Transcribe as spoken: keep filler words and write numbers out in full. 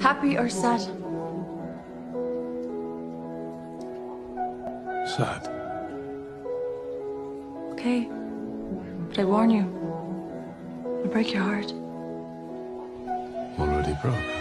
Happy or sad? Sad. Okay. But I warn you, I'll break your heart. Already broke.